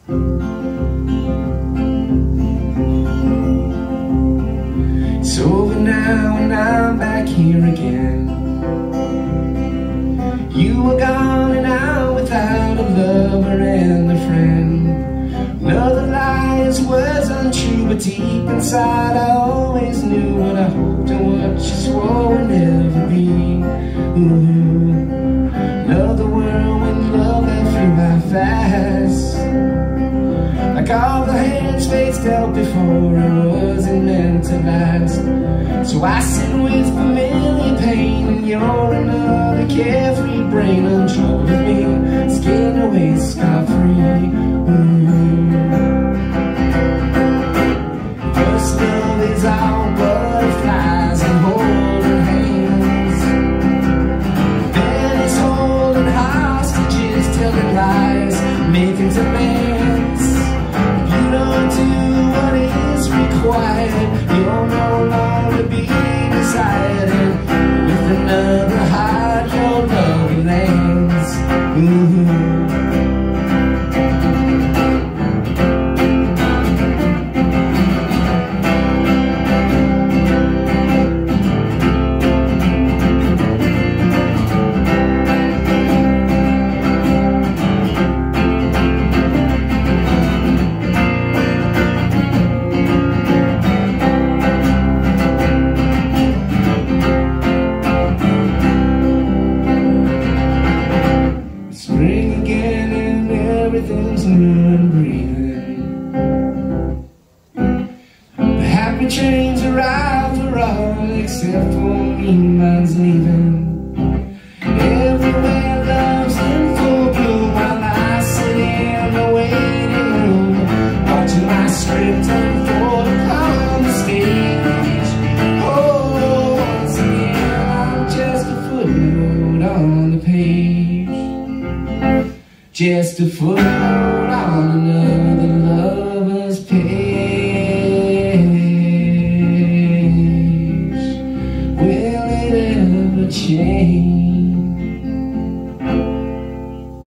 It's over now and I'm back here again. You were gone and out without a lover and a friend. Another lie was untrue, but deep inside I always knew what I hoped and what you swore would never be. Another world when love that flew by fast, like all the hands fates dealt before, it wasn't meant to last. So I sit with familiar pain, and you're another carefree brain, untroubled with me, scared away scot-free. First love is all butterflies and holding hands, then it's holding hostages, telling lies, making demands. If you don't do what is required, you'll no longer be desired, and with another heart your love lands. Spring again and everything's new and breathing. The happy trains arrive for all except for me, mine's leaving. Everywhere love's in full bloom, while I sit in the waiting room, watching my script unfold upon the stage. Oh, once again I'm just a footnote on the page, just a footnote on another.